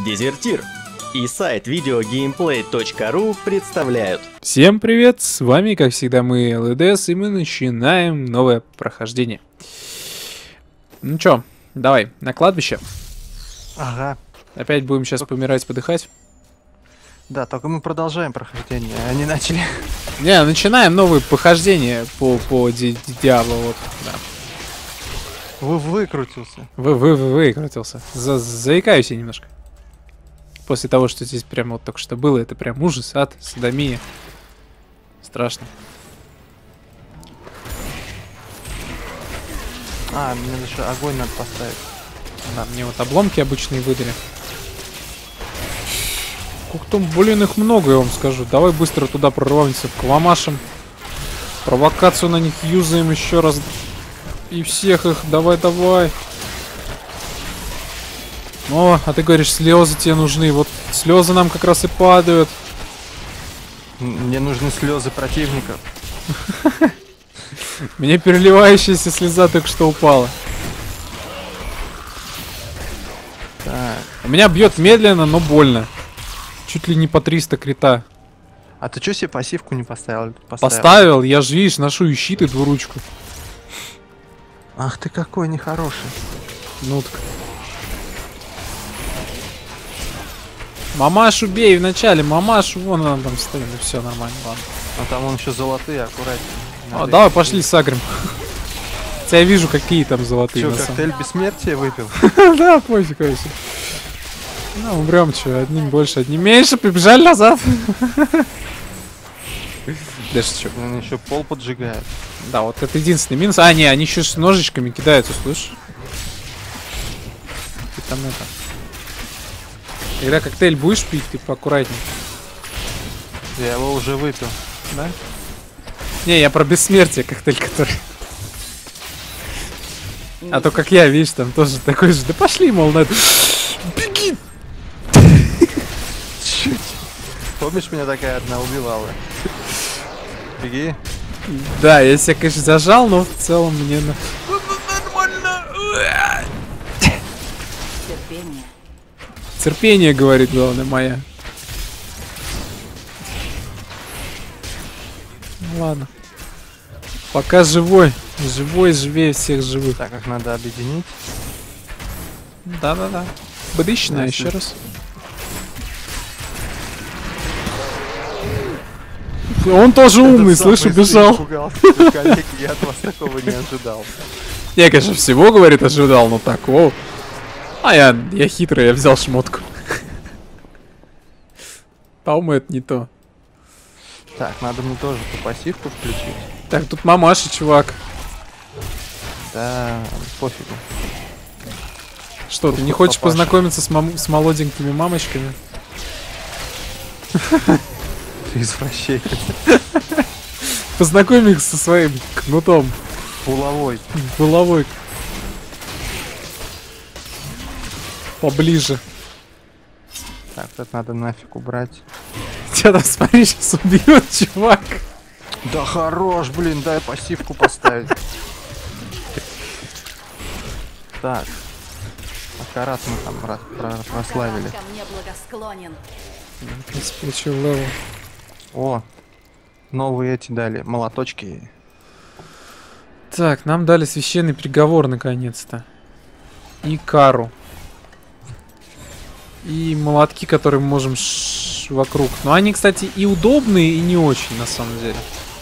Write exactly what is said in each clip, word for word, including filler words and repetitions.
Дезертир и сайт видеогеймплей точка ру представляют. Всем привет, с вами, как всегда, мы, эл и ди эс, и мы начинаем новое прохождение. Ну чё, давай, на кладбище. Ага. Опять будем сейчас помирать, подыхать. Да, только мы продолжаем прохождение, они начали. Не, начинаем новые похождения по, по ди ди Диабло, вот, да. Вы выкрутился. Вы, вы, вы выкрутился. За, заикаюсь я немножко. После того, что здесь прям вот только что было, это прям ужас, ад, садомия. Страшно. А, мне еще огонь надо поставить. Да, мне вот обломки обычные выдали. Как там, блин, их много, я вам скажу. Давай быстро туда прорвемся к ламашам. Провокацию на них юзаем еще раз. И всех их, давай, давай. О, а ты говоришь, слезы тебе нужны. Вот слезы нам как раз и падают. Мне нужны слезы противников. Мне переливающаяся слеза только что упала. Так. У меня бьет медленно, но больно. Чуть ли не по триста крита. А ты что себе пассивку не поставил? Поставил, Поставил, я же, видишь, ношу и щит, и двуручку. Ах ты какой нехороший. Ну так. Мамашу бей вначале, мамашу, вон она там стоит, ну все нормально, ладно. А там он еще золотые, аккуратнее. А, давай пошли сагрим. Хотя я вижу, какие там золотые. Че, коктейль бессмертия выпил? Да, пофиг вообще. Ну, умрем, что, одним больше, одним меньше, побежали назад. Да что? Он еще пол поджигает. Да, вот это единственный минус. А, не, они еще с ножичками кидаются, слышишь? Ты там это... Когда коктейль будешь пить, ты поаккуратней. Я его уже выпил. Да? Не, я про бессмертие коктейль, который... А то как я, видишь, там тоже такой же. Да пошли, мол, на это. Беги! Чуть. Помнишь, меня такая одна убивала? Беги. Да, я себя, конечно, зажал, но в целом мне на... Нормально. Терпение. Терпение, говорит, главное, моя. Ну, ладно. Пока живой. Живой, живее всех живых. Так, как надо объединить. Да-да-да. Быдыщина еще раз. Он тоже умный, слышь, убежал. Коллеги, я от вас такого не ожидал. Я, конечно, всего, говорит, ожидал, но такого. А я, я хитрый, я взял шмотку. По-моему, это не то. Так, надо мне тоже ту пассивку включить. Так, тут мамаша, чувак. Да, пофигу. Что, ты не хочешь познакомиться с, мам с молоденькими мамочками? Ты извращенец. Познакомь их со своим кнутом. Булавой. Булавой. Поближе. Так, это надо нафиг убрать. Тебя там, смотри, сейчас убьют, чувак. Да хорош, блин, дай пассивку поставить. Так. Аккарат мы там про про прославили. Ко мне благосклонен. Получил левел. О, новые эти дали, молоточки. Так, нам дали священный приговор наконец-то. И кару. И молотки, которые мы можем ш вокруг. Но они, кстати, и удобные, и не очень, на самом деле.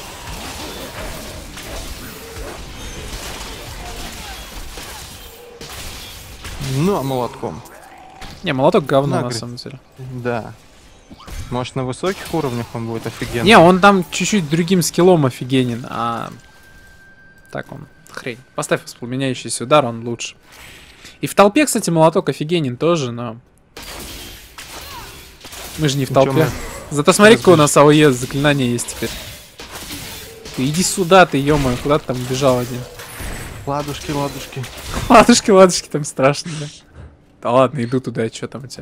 Ну, а молотком. Не, молоток говно, На, на говорит. самом деле. Да. Может, на высоких уровнях он будет офигенно. Не, он там чуть-чуть другим скиллом офигенен, а... Так он, хрень. Поставь воспламеняющийся удар, он лучше. И в толпе, кстати, молоток офигенен тоже, но... Мы же не в Ну, чё толпе. мы- Зато смотри, какое у нас а о е заклинание есть теперь. Ты иди сюда, ты, ё-моё, куда ты там бежал один? Ладушки, ладушки. Ладушки, ладушки, там страшно, да? Да ладно, иду туда, и что там у тебя?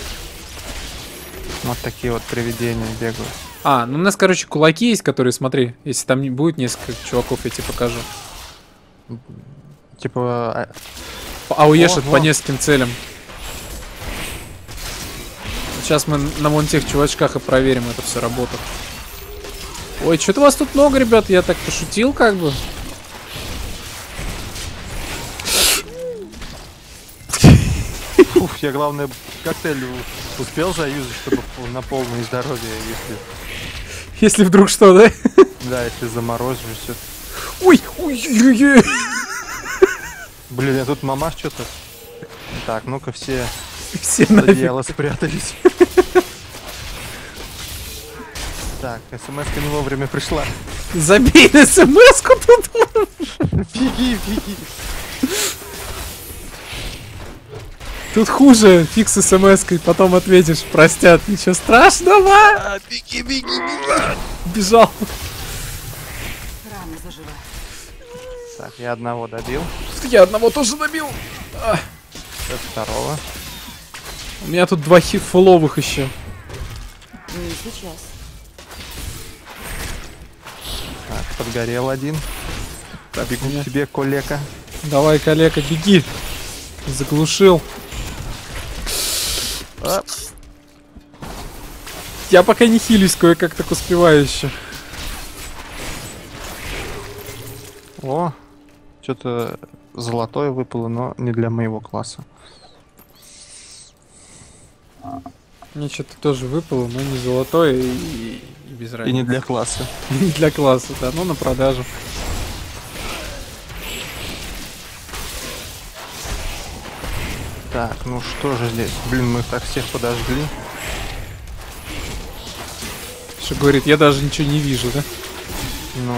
Вот такие вот привидения бегают. А, ну у нас, короче, кулаки есть, которые, смотри, если там не будет несколько чуваков, я тебе покажу. Типа... А уешет О, по о. нескольким целям. Сейчас мы на вон тех чувачках и проверим это все работу. Ой, что-то вас тут много, ребят. Я так пошутил, как бы. Уф, я, главное, коктейль успел заюзать, чтобы на полное здоровье, если... Если вдруг что, да? Да, если заморозишь все. Ой, ой, ой, ой. Блин, я тут мамаш что-то... Так, ну-ка все Все под нафиг. одеяло спрятались. Так, смс-ка не вовремя пришла. Забей на смс-ку тут. Беги, беги. Тут хуже. Фиг с смс-кой, потом ответишь. Простят. Ничего страшного. А, беги, беги, беги. Бежал. Рано заживает. Так, я одного добил. Я одного тоже добил. А, Это второго. у меня тут два хит фуловых еще. Не сейчас. Так, подгорел один. Так, Бегу меня- к тебе, коллега. Давай, коллега, беги. Заглушил. А, Я пока не хилюсь, кое-как так успеваю еще. о, что-то золотое выпало, но не для моего класса. Мне что-то тоже выпало, но не золотое и, и- и без разницы. И не для класса. И не для класса, да, ну на продажу. Так, ну что же здесь? Блин, мы их так всех подожгли. Что говорит, я даже ничего не вижу, да? Ну.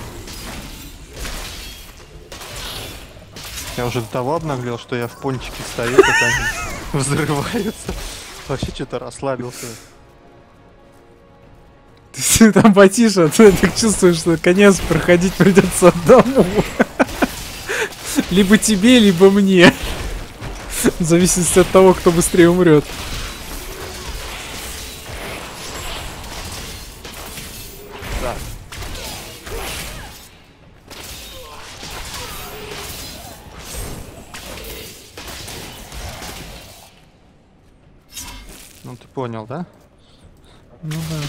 Я уже до того обнаглел, что я в пончике стою, как они взрываются. Вообще что-то расслабился. Ты там потише, а ты так чувствуешь, что конец проходить придется одному. Либо тебе, либо мне. В зависимости от того, кто быстрее умрет. Так. Ну ты понял, да? Ну да.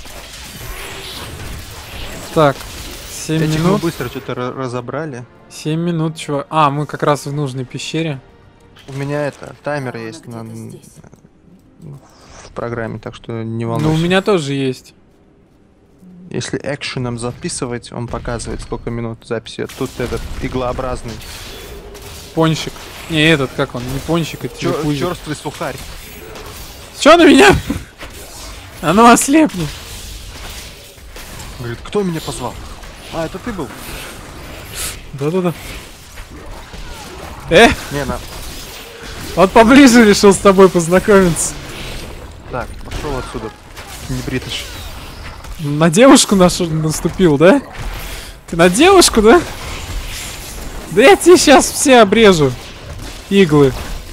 Так, семь Этих мы минут. быстро что-то ра- разобрали. семь минут, чувак. А, мы как раз в нужной пещере. У меня это, таймер есть на, Где-то здесь. в программе, так что не Ну, у волнуйся. меня тоже есть. Если экшеном записывать, он показывает, сколько минут записи. Тут этот иглообразный. Пончик. Не, этот, как он? Не пончик, это Чё- телепузик. Чёрствый сухарь. Чё на меня? А ну ослепни. Говорит, кто меня позвал? А, это ты был? Да-да-да. Э, Не, на... вот поближе решил с тобой познакомиться. Так, пошел отсюда. Не бритыш. На девушку нашу наступил, да? Ты на девушку, да? Да я тебе сейчас все обрежу. Иглы.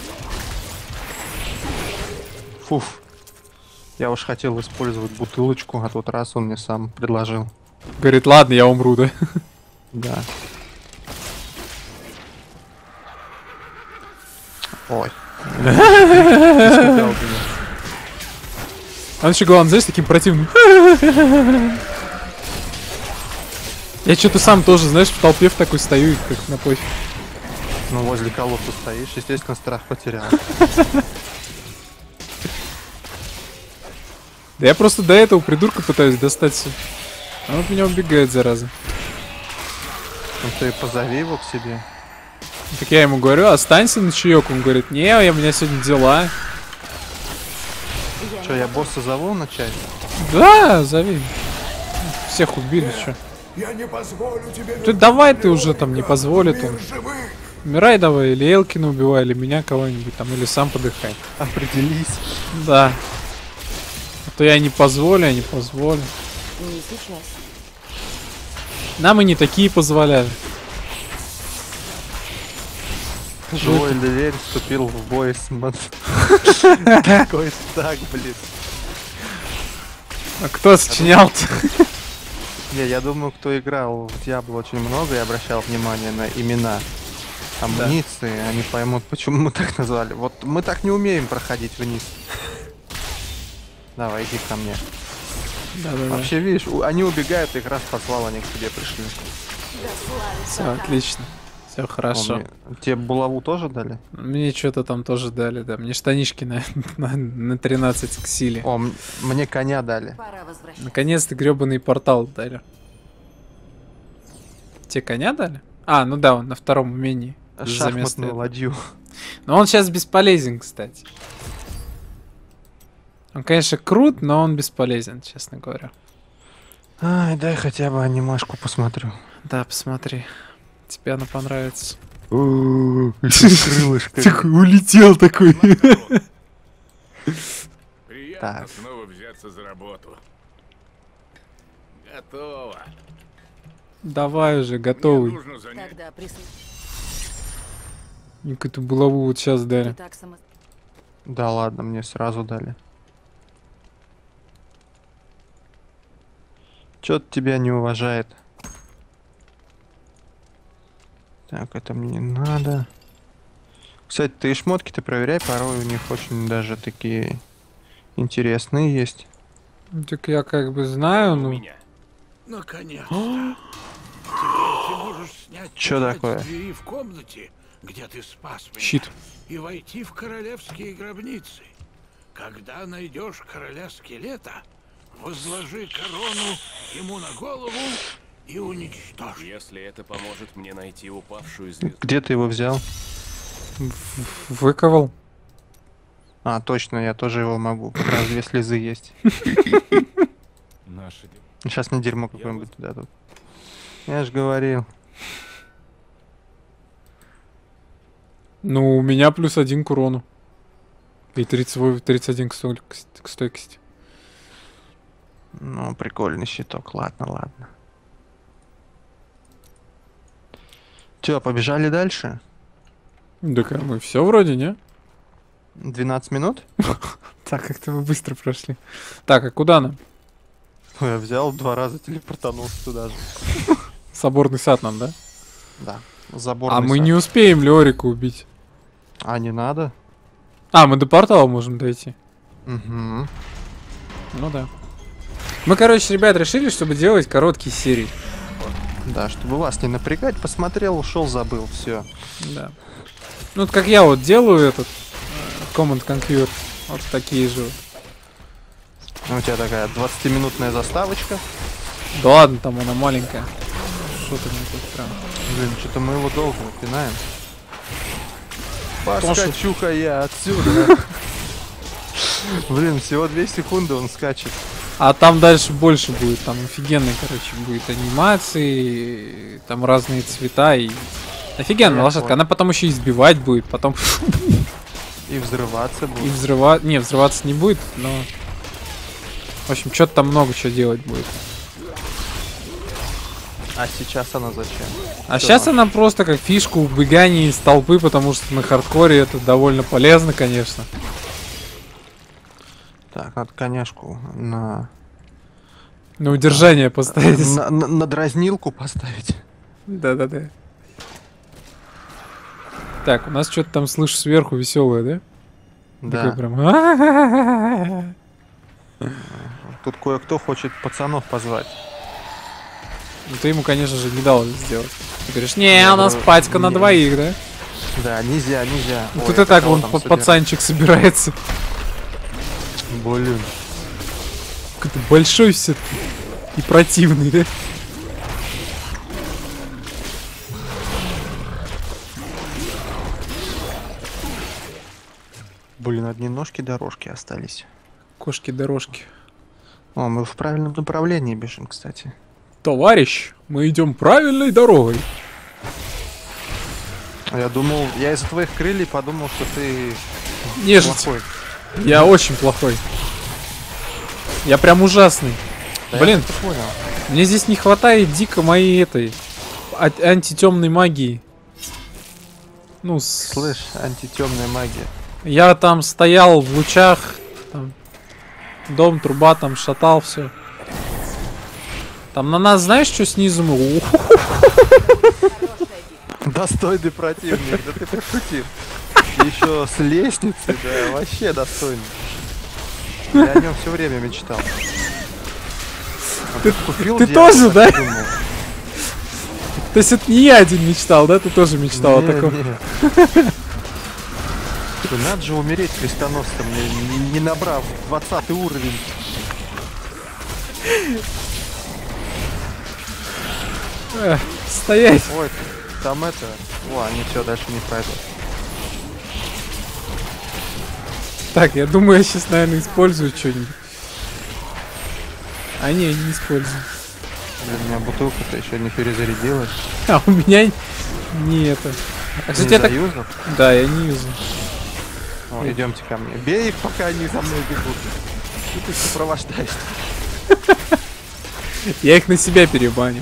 Фуф. Я уж хотел использовать бутылочку, а тот раз он мне сам предложил. Говорит, ладно, я умру, да? Да. Ой. Испугал меня. А он еще, главное, знаешь, таким противным. Я что-то сам тоже, знаешь, в толпе в такой стою, и как на пофиг. Ну, возле колодца стоишь, естественно, страх потерял. Да я просто до этого придурка пытаюсь достать всё. А он от меня убегает, зараза. Ну, ты позови его к себе. Так я ему говорю, останься на чаек. Он говорит, не, я, у меня сегодня дела. Что, я босса зову на чай? Да, зови. Всех убили, что? Я не позволю тебе Ты давай, ты уже там не позволит он. мир живых. Умирай давай, или Элкина убивай, или меня кого-нибудь там, или сам подыхай. Определись. Да. А то я не позволю, я не позволю. Не сейчас. Нам и не такие позволяли. Живой дверь вступил в бой с мон... Какой так, блин. А кто сочинял-то? Не, я думаю, кто играл в Diablo очень много и обращал внимание на имена амуниции, они поймут, почему мы так назвали. Вот мы так не умеем проходить вниз. Давай, иди ко мне. Да-да-да. Вообще, видишь, у- они убегают, их раз послал, они к тебе пришли. Все отлично. Все О, хорошо. мне- Тебе булаву тоже дали? Мне что-то там тоже дали, да. Мне штанишки на, на, на тринадцать к силе. О, м- мне коня дали. Пора возвращаться. Наконец-то гребаный портал дали. Тебе коня дали? А, ну да, он на втором умении. За место Шахматную этого. ладью. Но он сейчас бесполезен, кстати. Он, конечно, крут, но он бесполезен, честно говоря. Ай, дай хотя бы анимашку посмотрю. Да, посмотри. Тебе она понравится. Крылышко. Такой улетел такой. Приятно Так. снова взяться за работу. Готово. Давай уже, Мне готовый. нужно занять. Тогда присутствуй. Никакую булаву вот сейчас дали. Так само... Да ладно, мне сразу дали. Чё-то тебя не уважает. Так, это мне не надо. Кстати, ты и шмотки-то проверяй, порой у них очень даже такие интересные есть. Ну, так я как бы знаю, У ну. меня. Наконец-то. Теперь ты можешь снять Чё тетрадь такое? с двери в комнате, где ты спас меня, Щит. и войти в королевские гробницы. Когда найдешь короля скелета, возложи корону ему на голову и уничтожь. Если это поможет мне найти упавшую звезду. Где ты его взял? В- Выковал. А, точно, я тоже его могу. Как раз две слезы есть. Наше дело. Сейчас мне дерьмо какое-нибудь туда тут. Я же говорил. Ну, у меня плюс один к урону. И тридцать, во- тридцать один к, столь- к ст- к стойкости. Ну, прикольный щиток. Ладно, ладно. Чё, побежали дальше? Так а мы все вроде, не? двенадцать минут? Так, как-то мы быстро прошли. Так, а куда нам? Ой, я взял два раза, телепортанулся туда же. Соборный сад нам, да? Да. Заборный А мы сад. не успеем Леорика убить. А, не надо? А, мы до портала можем дойти. Угу. Ну да. Мы, короче, ребят, решили, чтобы делать короткие серии. Да, чтобы вас не напрягать, посмотрел, ушел, забыл, все. Да. Ну, вот как я вот делаю этот э, Command Conquer. Вот такие же. вот. У тебя такая двадцатиминутная заставочка. Да ладно, там она маленькая. Что ты мне тут прям... Блин, что-то мы его долго напинаем. Потому что- Поскочу-ка я отсюда. Блин, всего две секунды он скачет. А там дальше больше будет. Там офигенные, короче, будет анимации. Там разные цвета и... Офигенная Я лошадка. понял. Она потом еще избивать будет, потом И взрываться и будет. взрывать... Не, взрываться не будет, но... В общем, что-то там много чего делать будет. А сейчас она зачем? А Всё, сейчас Маш. она просто как фишка убегания из толпы, потому что на хардкоре это довольно полезно, конечно. Так, надо коняшку на... На удержание поставить. на, на- на дразнилку поставить. Да-да-да. Так, у нас что-то там, слышу, сверху веселое, да? Да. Такое прям... «А-а-а-а-а». Тут кое-кто хочет пацанов позвать. Ну ты ему, конечно же, не дал это сделать. Ты говоришь, не, Я у нас говорю, патька на не. двоих, да? Да, нельзя, нельзя. Ну Ой, тут это и так кого вон там па- собирать? пацанчик собирается. Блин. Какой-то большой все и противный, да? Блин, одни ножки дорожки остались. Кошки-дорожки. О, мы в правильном направлении бежим, кстати. Товарищ, мы идем правильной дорогой. А Я думал, я из-за твоих крыльев подумал, что ты Нежить. плохой. Я очень плохой. Я прям ужасный. Да Блин, я это понял. мне здесь не хватает дико моей этой а- антитемной магии. Ну, с- Слышь, антитемная магия. я там стоял в лучах, там, дом, труба там шатал, все. Там на нас, знаешь, что снизу мы? Ух, Достойный противник, да ты пошутил. Еще с лестницы, да, вообще достойный. Я о нем все время мечтал. Ты, Купил ты Диабло, тоже, так да? и думал. То есть это не я один мечтал, да? Ты тоже мечтал о Не, таком? не. Слушай, надо же умереть крестоносцем, не, не- не набрав двадцатый уровень. Эх, стоять. Ой, там это... О, они все, дальше не пройдут. Так, я думаю, я сейчас, наверное, использую что-нибудь. А не, не использую. Блин, у меня бутылка-то еще не перезарядилась. А у меня не это. А, кстати, Не я так... заюзал? Да, я не юзаю. О, идемте ко мне. Бей их, пока они за мной бегут. Что ты сопровождаешь? Я их на себя перебаню.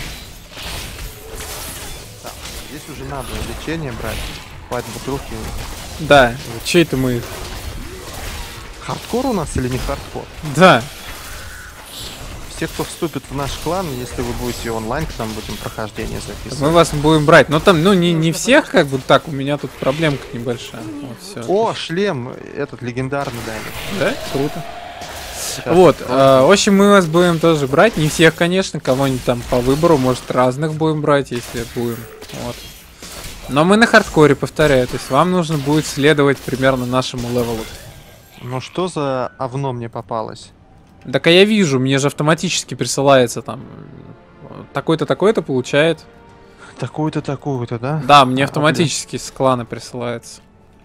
Здесь уже надо лечение брать. Хватит бутылки. Да, че это мы? Хардкор у нас или не хардкор? Да. Все, кто вступит в наш клан, если вы будете онлайн, к нам будем прохождение записывать. Мы вас будем брать. Но там, ну, не, не всех, как бы так, у меня тут проблемка небольшая. Вот, все. О, шлем этот легендарный дали. Да? Круто. Сейчас. Вот, э, в общем, мы вас будем тоже брать. Не всех, конечно, кого-нибудь там по выбору, может, разных будем брать, если будем. Вот. Но мы на хардкоре, повторяю, то есть вам нужно будет следовать примерно нашему левелу. Ну что за овно мне попалось? Так а я вижу, мне же автоматически присылается там такой-то, такой-то получает. Такую-то, такую-то, да? Да, мне А, автоматически с клана присылается.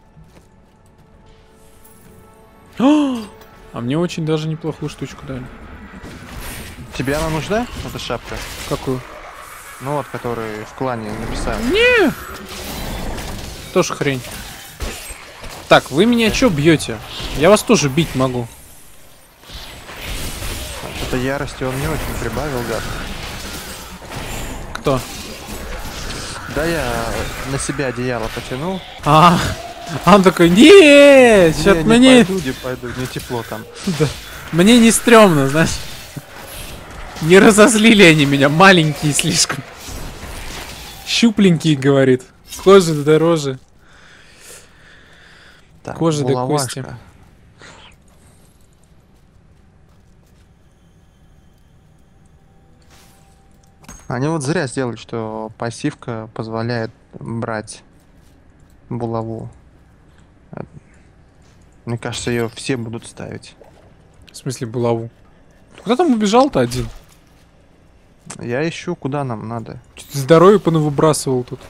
А мне очень даже неплохую штучку дали. Тебе она нужна? Эта шапка? Какую? Ну вот, который в клане написали. Не. Тоже хрень. Так, вы меня чё бьете? Я вас тоже бить могу. Что-то ярости он не очень прибавил, гад. Кто? Да я на себя одеяло потянул. А, он такой, не, Не, что-то не мне, пойду, не пойду, не тепло там. мне не стрёмно, знаешь. Не разозлили они меня, маленькие слишком. Щупленькие, говорит. Кожа дороже. Так, Кожа до булавашка. кости. Они вот зря сделали, что пассивка позволяет брать булаву. Э, Мне кажется, ее все будут ставить. В смысле булаву? Куда там убежал-то один? Я ищу, куда нам надо. Чё-то здоровье понавыбрасывал тут.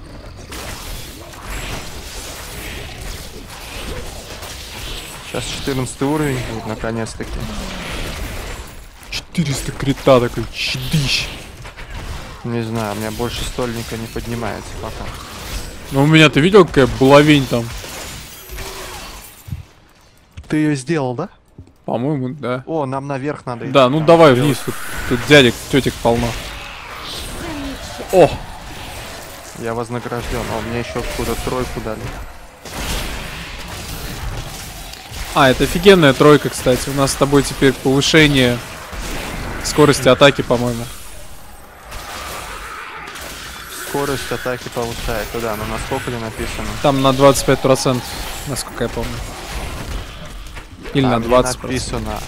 Сейчас четырнадцатый уровень будет, наконец-таки. четыреста крита такой, чдыщ. Не знаю, у меня больше стольника не поднимается пока. Ну у меня, ты видел, какая булавень там? Ты ее сделал, да? По-моему, да. О, нам наверх надо идти. Да, ну Там давай делать. вниз, тут, тут дядек, тетек полно. О! Я вознагражден. О, мне еще какую-то тройку дали. А, это офигенная тройка, кстати. У нас с тобой теперь повышение скорости атаки, по-моему. Скорость атаки повышает. Туда, но на сколько ли написано? Там на двадцать пять процентов, насколько я помню. Или А, на мне двадцать процентов. написано.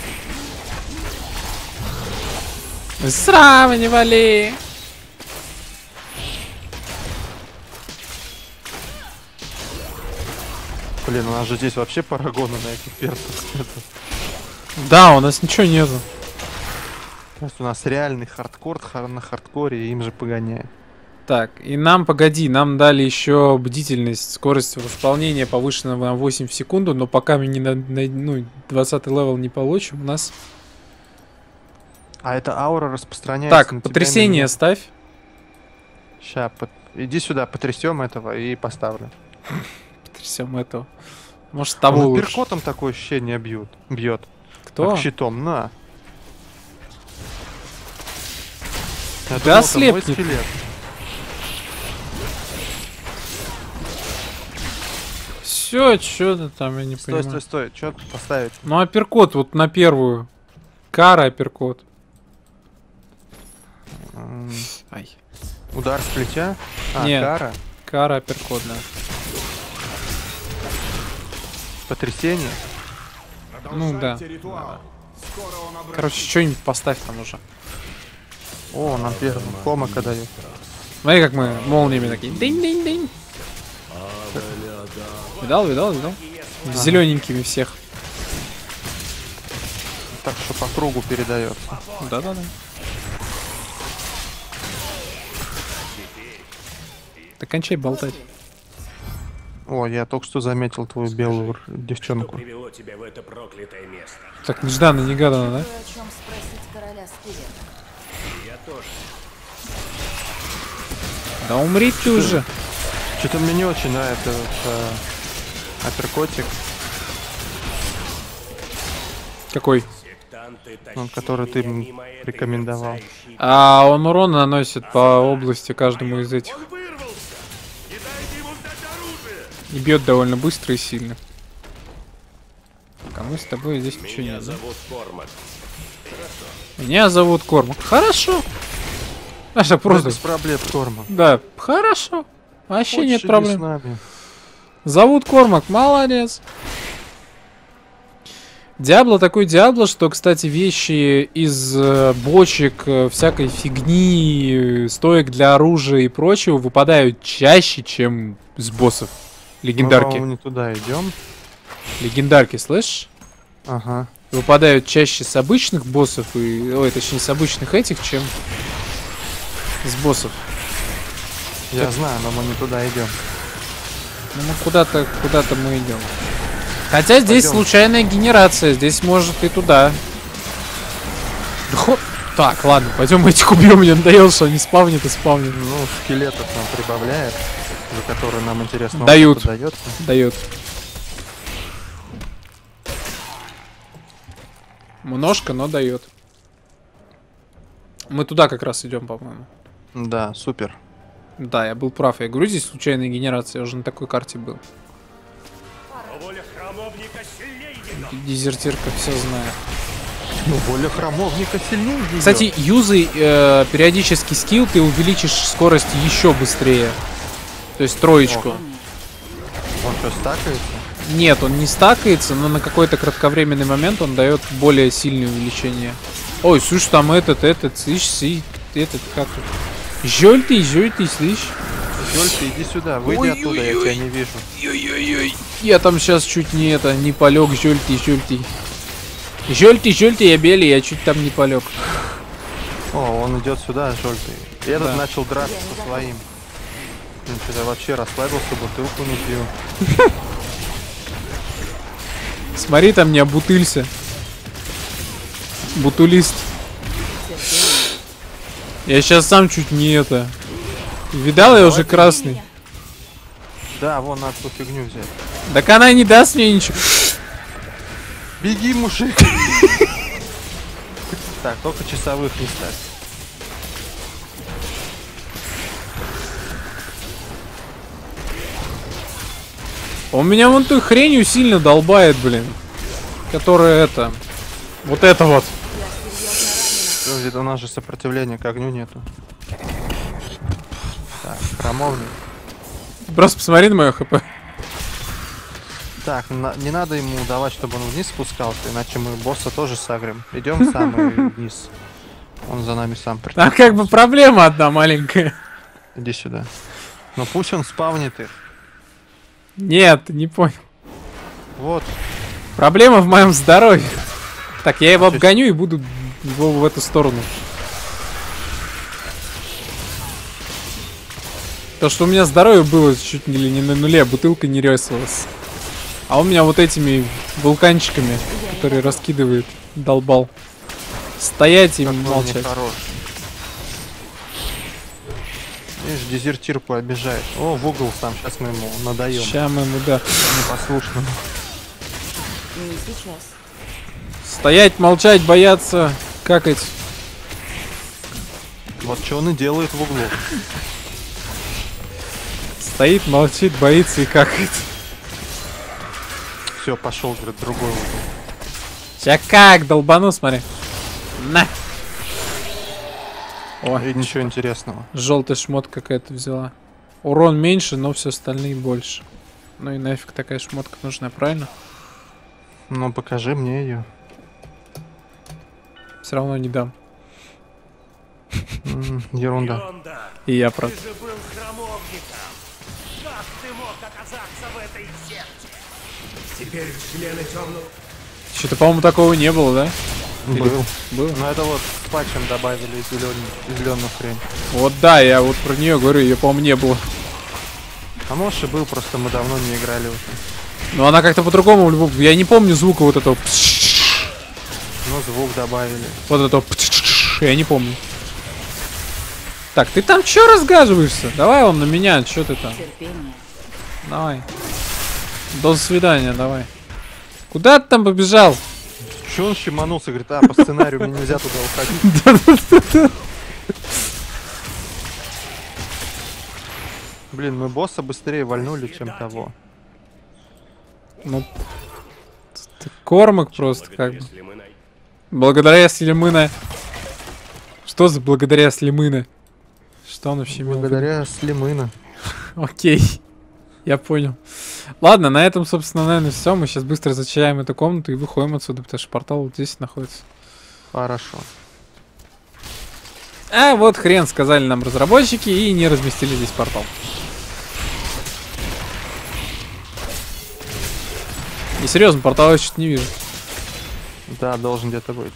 Сравнивали! Блин, у нас же здесь вообще парагоны на этих персах. Да, у нас ничего нету. То есть у нас реальный хардкор хар- на хардкоре, и им же погоняет. Так, и нам, погоди, нам дали еще бдительность, скорость восполнения повышена на восемь в секунду, но пока мы не на, на ну, двадцатый левел не получим, у нас... А эта аура распространяется Так, на тебя, потрясение ставь. Сейчас, иди сюда, потрясем этого и поставлю. Потрясем этого. Может, того Он лучше. перкотом такое ощущение бьют, бьет. Кто? Так, щитом, на. Я Да думал, это мой ослепнет. скелет. Все, что ты там, я не Стой, понимаю. стой, стой, что поставить? Ну, апперкот вот на первую. Кара, апперкот. М, Ай. Удар с плеча? А, Нет. кара? Кара, апперкот, да. Потрясение? Ну да. Ритуал. Скоро он обратится. Короче, что-нибудь поставь там уже. О, нам первым комака дают. Смотри, как мы молниями такие. Дынь-дынь-дынь. Видал, видал, видал? Зелененькими всех. Так что по кругу передается. Да-да-да. Да кончай болтать. О, я только что заметил твою белую р- девчонку. Привело тебя в это проклятое место. Так нежданно, негаданно, да? Кое о чем спросить короля скелета. Я тоже. Да умри ты уже. Что-то мне не очень нравится вот, э, апперкотик, Какой? Сектанты ну, тащили который ты меня м мимо этой рекомендовал. мерцающей- А он урон наносит по области каждому из этих. Он вырвался! Не дайте ему взять оружие! И бьет довольно быстро и сильно. А мы с тобой здесь ничего Меня нет. Да? зовут Кормак. Меня зовут Кормак. Хорошо. А что, просто... Без проблем, Корма. Да, хорошо. Вообще Хочешь, нет иди проблем. с нами. Зовут Кормак, молодец. Диабло такой Диабло, что, кстати, вещи из э, бочек, э, всякой фигни, э, стоек для оружия и прочего выпадают чаще, чем с боссов. Мы, Легендарки. по-моему, не туда идем. Легендарки, слышишь? Ага. Выпадают чаще с обычных боссов, и, ой, точнее, с обычных этих, чем с боссов. Я знаю, но мы не туда идем. Ну, мы куда-то, куда-то мы идем. Хотя здесь Пойдем. случайная генерация, здесь может и туда. Хо- Так, ладно, пойдем этих убьем, мне надоело, что они спавнят и спавнят. Ну, скелетов нам прибавляет, за которые нам интересно. Дают. опыта дается. Дает. Немножко, но дает. Мы туда как раз идем, по-моему. Да, супер. Да, я был прав. Я говорю, здесь случайная генерация, я уже на такой карте был. Воля храмовника сильнее его! Дезертирка все знает. Ну, воля храмовника сильнее её. Кстати, юзай э, периодически скилл, ты увеличишь скорость еще быстрее. То есть троечку. Ого. Он что, стакается? Нет, он не стакается, но на какой-то кратковременный момент он дает более сильное увеличение. Ой, слушай, там этот, этот, слышь, си, этот, как тут? Жёлтый, жёлтый, слышь. Жёль, ты иди сюда, выйди оттуда, я тебя не вижу. Ой-ой-ой. Я там сейчас чуть не это, не полег, жёлтый, жёлтый. Жёлтый, жёлтый, я белый, я чуть там не полег. О, он идет сюда, желтый. И этот Да. начал драться со своим. Он что-то вообще расслабился, бутылку не пил. Смотри, там не обутылься. Бутулист. Я сейчас сам чуть не это. Видал, я уже красный. Да, вон надо ту фигню взять. Так она не даст мне ничего. Беги, мужик! Так, только часовых не ставь. Он меня вон той хренью сильно долбает, блин. Которая это. Вот это вот. Подожди, у нас же сопротивления к огню нету. Так, храмовник. Просто посмотри на мое хп. Так, на- не надо ему давать, чтобы он вниз спускался, иначе мы босса тоже сагрим. Идем самый вниз. Он за нами сам придет. А как бы проблема одна маленькая. Иди сюда. Ну пусть он спавнит их. Нет, не понял. Вот. Проблема в моем здоровье. Так, я его обгоню и буду его в эту сторону. То, что у меня здоровье было чуть ли не на нуле, а бутылка не ресалась. А он меня вот этими вулканчиками, которые раскидывает, долбал. Стоять и Как он молчать. нехорош. Видишь, дезертирку обижает. О, в угол сам, сейчас мы ему надаем. Ща мы ему, да. Непослушному. Не сейчас. Стоять, молчать, бояться, какать. Вот что он и делает в углу. Стоит, молчит, боится и какает. Все, пошел, говорит, другой угол. Ща как, долбану, смотри. На. О, И ничего интересного. желтая шмотка какая-то взяла. Урон меньше, но все остальные больше. Ну и нафиг такая шмотка нужна, правильно? Ну, покажи мне ее. Все равно не дам. Ерунда. Йонда, И я про... ты же был храмовником. Как ты мог оказаться в этой секте? Теперь члены темного... Что-то, по-моему, такого не было, да? Был. Был? Ну это вот с патчем добавили зеленую хрень. Вот да, я вот про нее говорю, ее, по-моему, не было. А может и был, просто мы давно не играли уже. Но она как-то по-другому, в любом- я не помню звука вот этого. Ну звук добавили. Вот этого. Я не помню. Так, ты там чё разгаживаешься? Давай он на меня, чё ты там? Терпение. Давай. До свидания, давай. Куда ты там побежал? Че он щеманулся? Говорит, а по сценарию мне нельзя туда уходить. Блин, мы босса быстрее вальнули, чем того. Ну, ты кормок просто как бы. Если мы най- Благодаря Слимына. Что за благодаря Слимына? Что он вообще имел в виду? Благодаря Слимына. Окей. Я понял. Ладно, на этом, собственно, наверное, все. Мы сейчас быстро зачаем эту комнату и выходим отсюда, потому что портал вот здесь находится. Хорошо. А вот хрен, сказали нам разработчики, и не разместили здесь портал. И серьезно, портала я что-то не вижу. Да, должен где-то быть.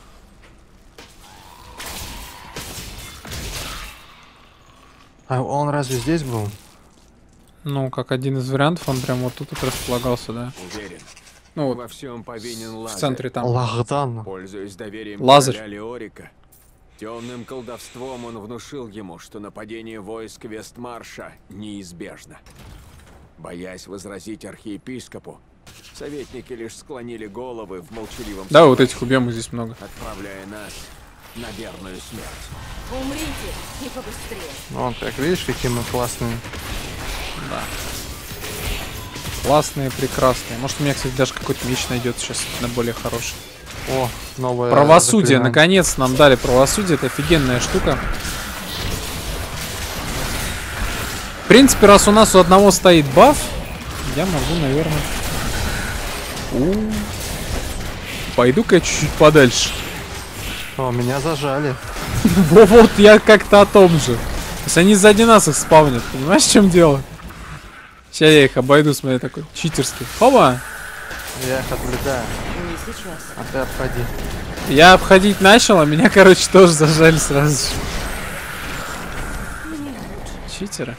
А он разве здесь был? Ну, как один из вариантов, он прям вот тут вот располагался, да. Уверен, Ну вот, во всем повинен в Лазарь. центре там. Лагдан. Пользуясь доверием Лазарь. короля Леорика, темным колдовством он внушил ему, что нападение войск Вестмарша неизбежно. Боясь возразить архиепископу, советники лишь склонили головы в молчаливом Да, вот согласии, этих убьем здесь много. отправляя нас на верную смерть. Умрите и побыстрее. Вон, как видишь, какие мы классные. Классные, прекрасные. Может, у меня, кстати, даже какой-то меч найдет сейчас на более хороший. О, новое Правосудие, заклинание. наконец нам дали правосудие, это офигенная штука. В принципе, раз у нас у одного стоит баф, я могу, наверное... У-у-у. Пойду-ка чуть-чуть подальше. О, меня зажали. Вот я как-то о том же. То есть они сзади нас их спавнят, понимаешь, в чем дело? Сейчас я их обойду, смотри, такой читерский. Хоба! Я их отвлекаю. Не сейчас. А ты обходи. Я обходить начал, а меня, короче, тоже зажали сразу же. Читеры.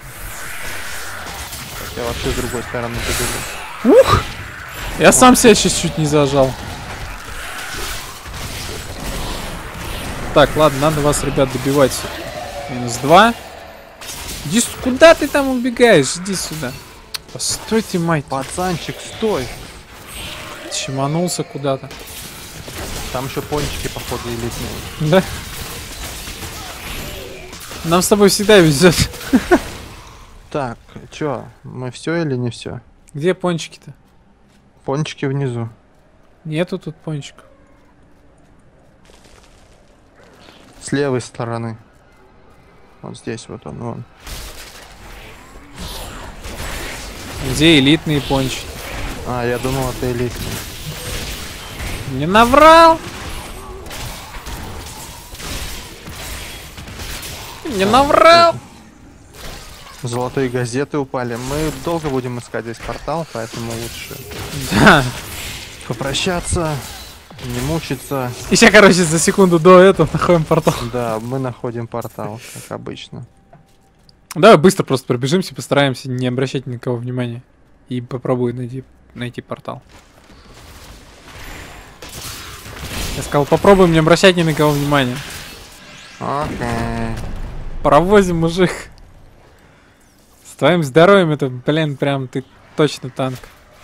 Я вообще с другой стороны побегу. Ух! Я сам себя сейчас чуть не зажал. Так, ладно, надо вас, ребят, добивать. Минус два. Иди с- куда ты там убегаешь? Иди сюда. Постойте, мать. Пацанчик, стой! Чеманулся куда-то. Там еще пончики, походу, элитные. Да? Нам с тобой всегда везет. Так, чё, мы все или не все? Где пончики-то? Пончики внизу. Нету тут пончиков. С левой стороны. Вот здесь вот он, вон. Где элитные пончики? А, я думал, это элитные. Не наврал! Не наврал! Золотые газеты упали. Мы долго будем искать здесь портал, поэтому лучше Да. попрощаться, не мучиться. И сейчас, короче, за секунду до этого находим портал. Да, мы находим портал, как обычно. Давай быстро просто пробежимся, постараемся не обращать ни на кого внимания. И попробуй найти, найти портал. Я сказал, попробуем не обращать ни на кого внимания. Окей. Паровозим, мужик. С твоим здоровьем это, блин, прям ты точно танк.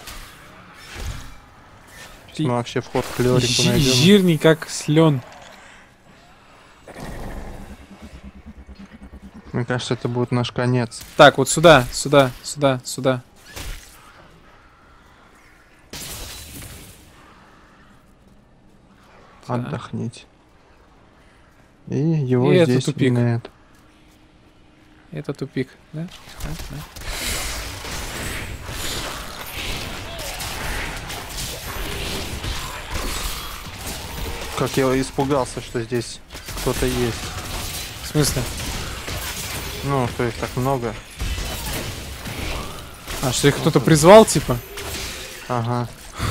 Ты Мы вообще вход к Леорику жи- найдем. жирный, как слен. Мне кажется, это будет наш конец. Так, вот сюда, сюда, сюда, сюда. Да. Отдохните. И его И это здесь тупик. нет. Это тупик, да? Да, да. Как я испугался, что здесь кто-то есть. В смысле? Ну, то их так много. А, что их кто-то призвал, типа? Ага.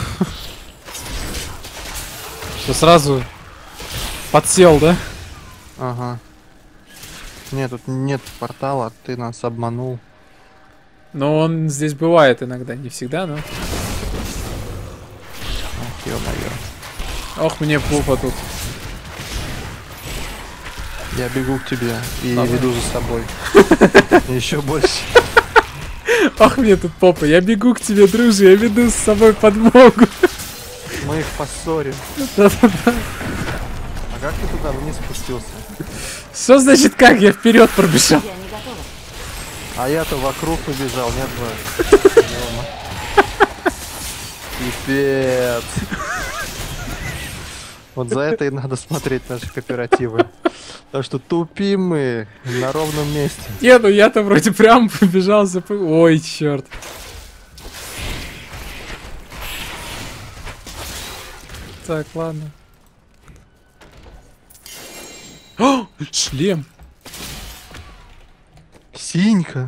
Что сразу подсел, да? Ага. Нет, тут нет портала, ты нас обманул. Но он здесь бывает иногда, не всегда, но... Ах, ё-моё. Ох, мне попа тут. Я бегу к тебе и Давай. веду за собой. Еще больше. Ох, мне тут попа. Я бегу к тебе, дружи, я веду с собой подмогу. Мы их поссорим. Да-да-да. А как ты туда вниз спустился? Что значит как? Я вперед пробежал. Я не готова. А я-то вокруг побежал, нет бы. Пипец. Вот за это и надо смотреть наши кооперативы. Потому что тупим мы на ровном месте. Не, ну я-то вроде прям побежал за... Ой, черт. Так, ладно. О, шлем. Синька.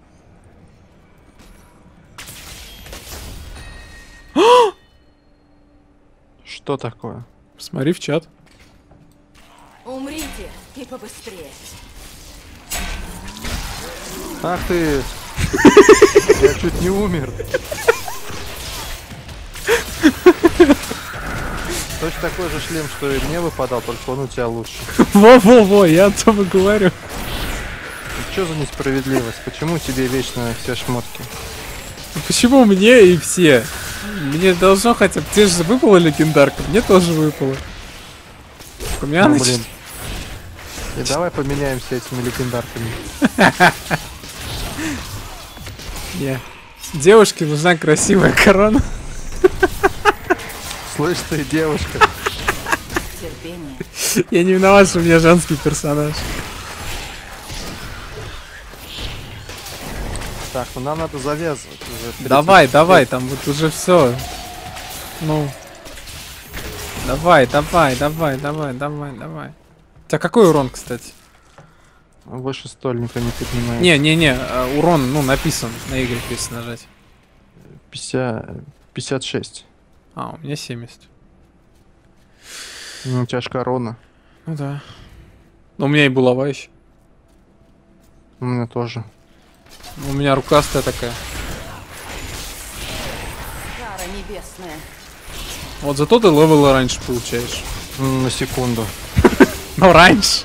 Что такое? Смотри в чат. Умрите и побыстрее. Ах ты! Я чуть не умер. Точно такой же шлем, что и мне выпадал, только он у тебя лучше. Во-во-во, я о том и говорю. Что за несправедливость? Почему тебе вечно все шмотки? Почему мне и все? Мне должно хотя бы... Тебе же выпала легендарка, мне тоже выпало. У меня Ну, нач- блин. И давай поменяемся этими легендарками. Не. Девушке нужна красивая корона. Слышь ты, девушка. Терпение. Я не виноват, что у меня женский персонаж. Так, ну нам надо завязывать уже. Давай, давай, там вот уже все. Ну. Давай, давай, давай, давай, давай, давай. У тебя какой урон, кстати? Выше стольника не поднимает. Не, не, не, а, урон, ну, написан на Y, если нажать. пятьдесят, пятьдесят шесть. А, у меня семьдесят. Ну, у тебя ж корона. Ну да. Но у меня и булава еще. У меня тоже. У меня рукастая такая. Кара небесная. Вот зато ты левел раньше получаешь. М, На секунду. Но раньше.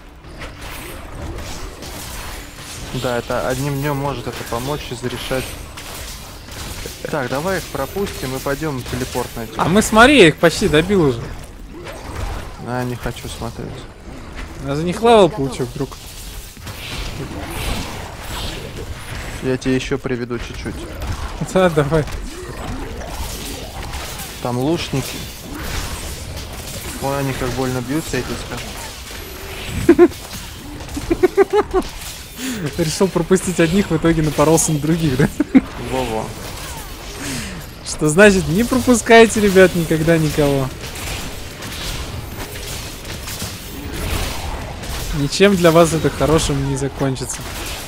Да, это одним днем может это помочь и зарешать. Так, давай их пропустим и пойдем телепорт найти. А мы смотри, я их почти добил уже. А, не хочу смотреть. Я за них левел получил вдруг. Я тебе еще приведу чуть-чуть. Да, давай. Там лучники. Ой, они как больно бьются, я тебе скажу. Решил пропустить одних, в итоге напоролся на других, да? Во-во. Что значит, не пропускайте, ребят, никогда никого. Ничем для вас это хорошим не закончится.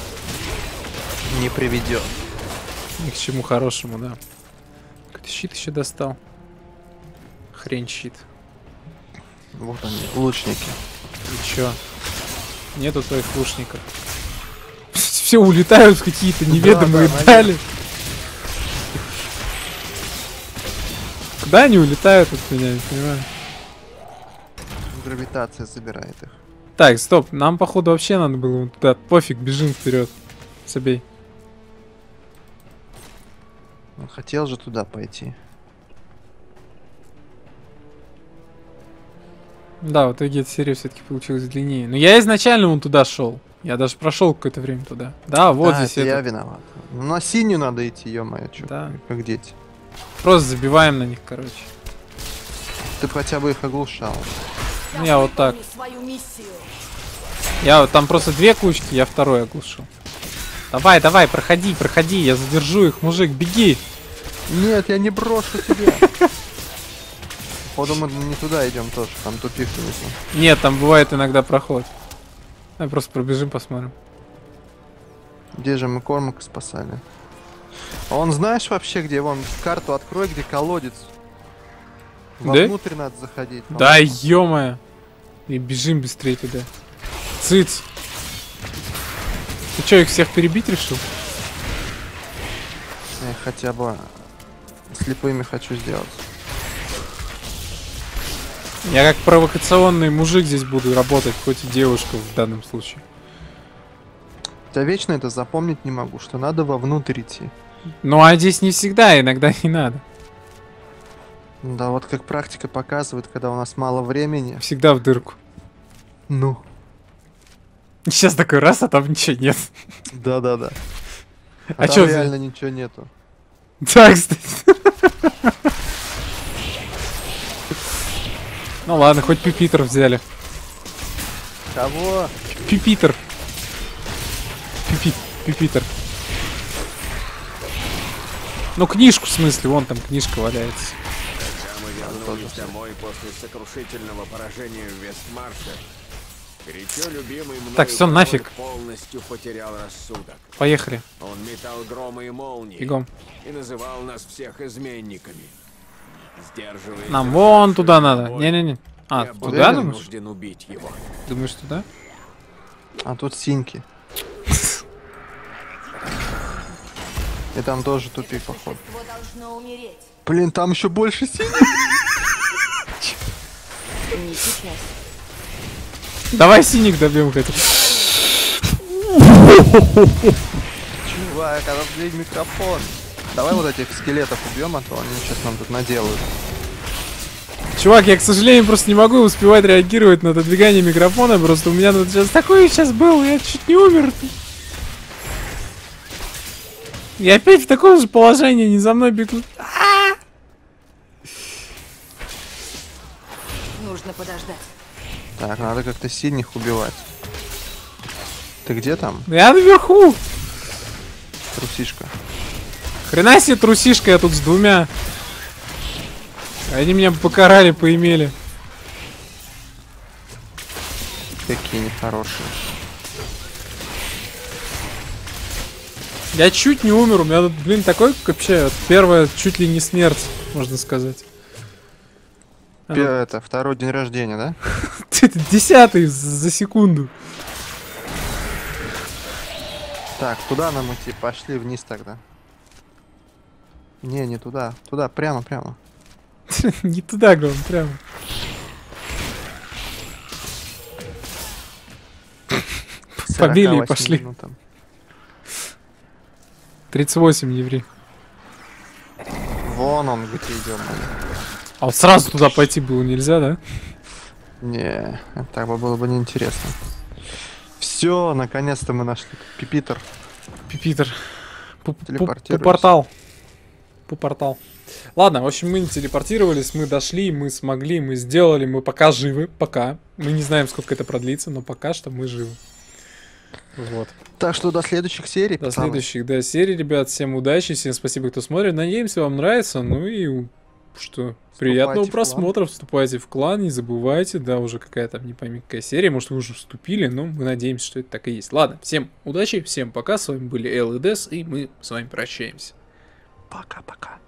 Не приведет. Ни к чему хорошему, да. Какой-то щит еще достал. Хрень щит. Вот они, лучники. И чё? Нету твоих лучников. Все улетают в какие-то неведомые Да, да, дали. Куда они улетают от меня, не понимаю. Гравитация забирает их. Так, стоп, нам походу вообще надо было вон туда. Пофиг, бежим вперед. Собей. Он хотел же туда пойти. Да, в итоге эта серия все-таки получилась длиннее. Но я изначально вон туда шел. Я даже прошел какое-то время туда. Да, вот Да, здесь это я это. виноват. Ну, на синюю надо идти, ё-моё, чё, Да. как дети. Просто забиваем на них, короче. Ты б хотя бы их оглушал. Ну, я вот так. Выполни свою миссию. Я вот там просто две кучки, я второй оглушил. Давай, давай, проходи, проходи, я задержу их, мужик, беги. Нет, я не брошу тебя. Походу мы не туда идем тоже, там тупик внизу. Нет, там бывает иногда проход. Давай просто пробежим, посмотрим. Где же мы Кормака спасали? А он знаешь вообще где? Вон карту открой, где колодец. Да? Вовнутрь надо заходить. Да, ё-моё. И бежим быстрее туда. Цыц. Ты чё, их всех перебить решил? Я хотя бы слепыми хочу сделать. Я как провокационный мужик здесь буду работать, хоть и девушка в данном случае. Я вечно это запомнить не могу, что надо вовнутрь идти. Ну а здесь не всегда, иногда не надо. Да, вот как практика показывает, когда у нас мало времени. Всегда в дырку. Ну. Сейчас такой раз, а там ничего нет. Да-да-да. А, А там чё за- реально ничего нету. Да, кстати. Ну ладно, хоть пипитер взяли. Кого? Пипитер. Пипит, пипитер. Ну книжку, в смысле, вон там книжка валяется. Когда мы вернулись домой после сокрушительного поражения в Вестмарше, горячо любимый мною Так, всё, король нафиг. полностью потерял рассудок. Поехали. Он метал громы и молнии Бегом. и называл нас всех изменниками. Сдерживая Нам этих вон наших туда надо. боль, Не-не-не. А, я был туда думаешь? вынужден убить его. Думаешь туда? А тут синьки. И там тоже тупик, походу. Существо должно умереть. Блин, там еще больше синих. Не сейчас. Давай синик добьем хотя бы. Чувак, а разбей микрофон. Давай вот этих скелетов убьем, а то они сейчас нам тут наделают. Чувак, я, к сожалению, просто не могу успевать реагировать на отодвигание микрофона. Просто у меня тут сейчас такой сейчас был, я чуть не умер. Я опять в таком же положении, не за мной бегут. Нужно подождать. Так, надо как-то синих убивать. Ты где там, Я наверху. трусишка? Хрена себе трусишка, я тут с двумя. Они меня покарали, поимели. Какие нехорошие. Я чуть не умер, у меня тут, блин, такой вообще вот первая чуть ли не смерть, можно сказать. А Пе- ну, Это второй день рождения, да? это десятый за за секунду. Так, куда нам идти? Пошли вниз тогда. Не, не туда. Туда, прямо, прямо. Не туда, главное, прямо. Побили и сорок восемь пошли. минутам. тридцать восемь еврей. Вон он, где идем. А вот сразу туда пойти было нельзя, да? Не, это так бы было бы неинтересно. Все, наконец-то мы нашли Пипитер. Пипитер. Пу- пу- Телепортируемся. Пу-портал. Пу-портал. Ладно, в общем, мы не телепортировались, мы дошли, мы смогли, мы сделали, мы пока живы, пока. Мы не знаем, сколько это продлится, но пока что мы живы. Вот. Так что до следующих серий. До пацаны. следующих, да, серий, ребят. Всем удачи, всем спасибо, кто смотрит. Надеемся, вам нравится. Ну и что, приятного в клан. просмотра. Вступайте в клан, не забывайте. Да, уже какая там, не пойми, какая серия. Может, вы уже вступили, но мы надеемся, что это так и есть. Ладно, всем удачи, всем пока. С вами были эл и ди эс, и мы с вами прощаемся. Пока-пока.